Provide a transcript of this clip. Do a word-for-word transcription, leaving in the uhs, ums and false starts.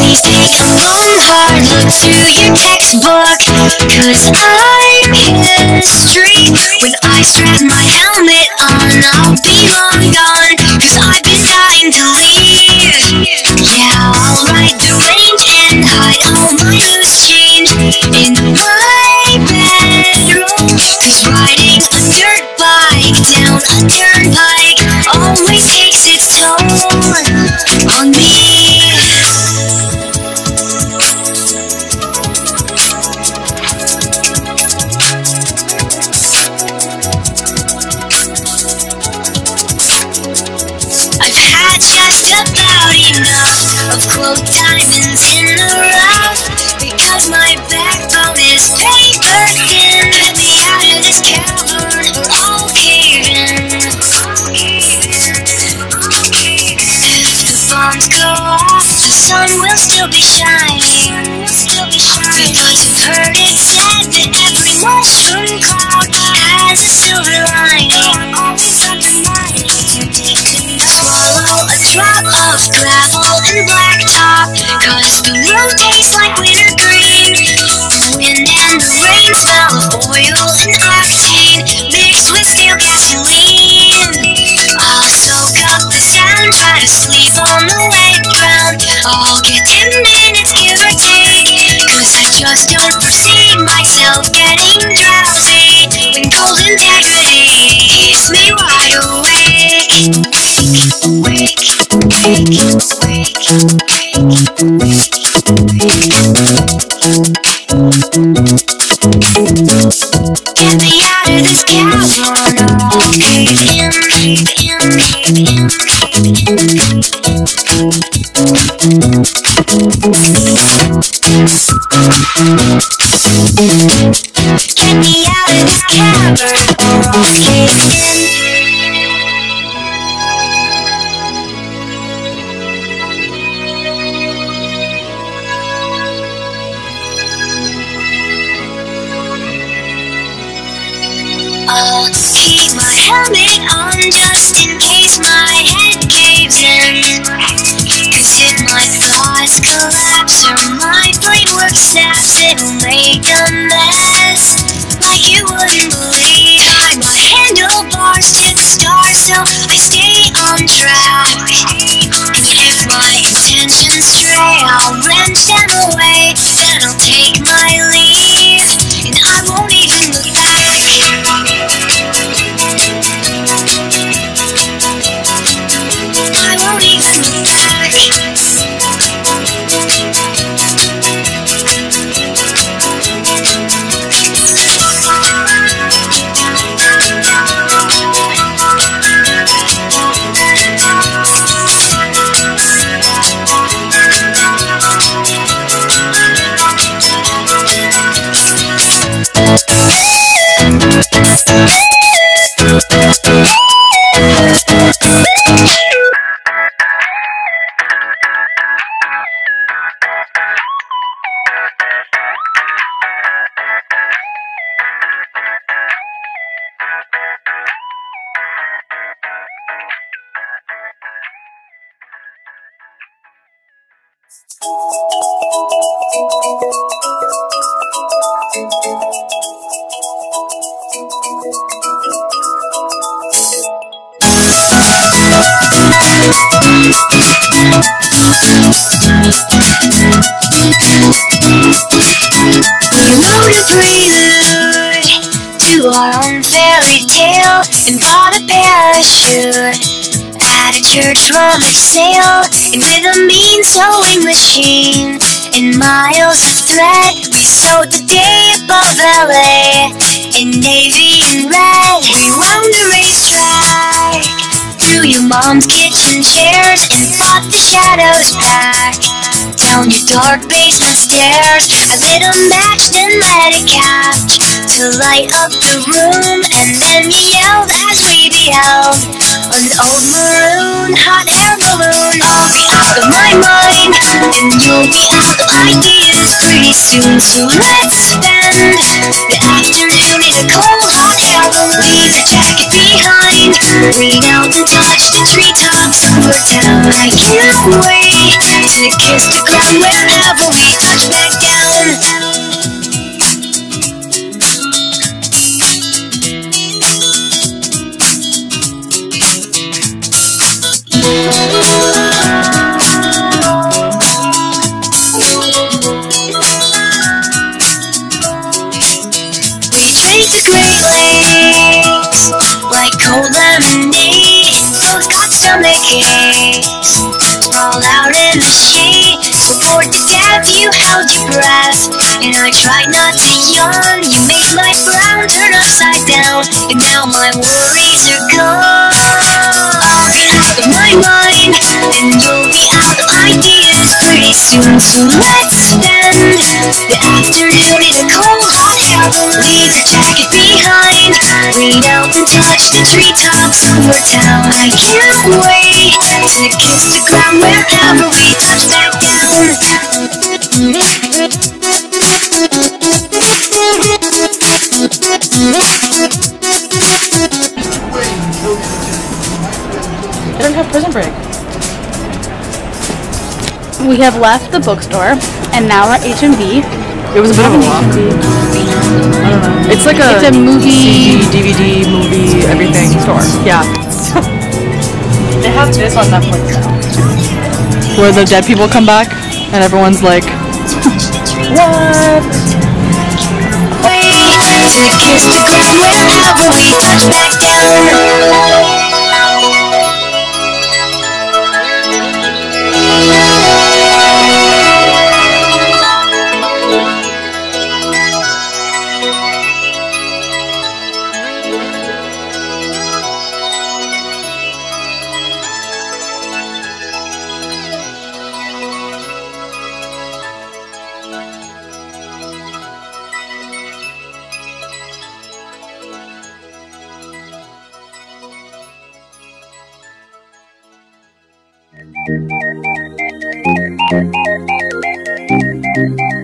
Please take a long hard look through your textbook, cause I'm history. When I strap my helmet on, I'll be long gone, cause I've been dying to leave. Yeah, I'll ride the range and hide all my loose change in my bedroom, cause riding a dirt bike down a turnpike always takes its toll on me. Just about enough of quote diamonds in the rough, because my backbone is paper thin. Get me out of this cavern or I'll cave in. If the bombs go off, the sun will still be shining, because I've heard it said that every mushroom cloud has a silver lining. Always undermining. Swallow a drop of gravel and blacktop, cause the road tastes like winter green. The wind and the rain smell of oil and octane mixed with stale gasoline. I'll soak up the sound, try to sleep on the wet ground. I'll get ten minutes give or take, cause I just don't foresee myself getting drowsy when cold integrity keeps me wide awake. Wake, wake, wake, wake, get me out of this cavern or I'll cave in, cave in, cave in, get me out of this cavern or I'll cave in. I'll keep my helmet on just in case my head caves in, cause if my thoughts collapse or my brain work snaps, it'll make a mess like you wouldn't believe. Tie my handlebars to the stars so I stay on track, and if my intentions stray, I'll wrench them away. Then I'll take my leave and I won't even look back. And bought a parachute at a church rummage sale, and with a mean sewing machine and miles of thread, we sewed the day above L A in navy and red. We wound a racetrack through your mom's kitchen chairs and fought the shadows back down your dark basement stairs. I lit a match, then let it catch to light up the room, and then you yelled as we beheld an old maroon hot air balloon. I'll be out of my mind, and you'll be out of ideas pretty soon. So let's spend the afternoon in a cold hot air balloon. Leave your jacket behind, lean out and touch the treetops over town. I can't wait to get kiss the ground wherever we touch back down. We drink the Great Lakes like cold lemonade. Both got stomach aches. Sprawl out in the shade. Before the death you held your breath, and I tried not to yawn. You made my frown turn upside down, and now my worries are gone. Out of my mind, and you'll be out of ideas pretty soon. So let's spend the afternoon in a cold hot hell. Leave your jacket behind, lean out and touch the treetops of our town. I can't wait to kiss the ground wherever we touch back down. They don't have Prison Break. We have left the bookstore, and now we're at H and B. It was a bit of a walk. I don't know. It's like a, it's a movie, C D, D V D, movie, everything store. Yeah. They have this on Netflix now. Where the dead people come back, and everyone's like, what? To kiss the ground wherever we touch back down. Thank you.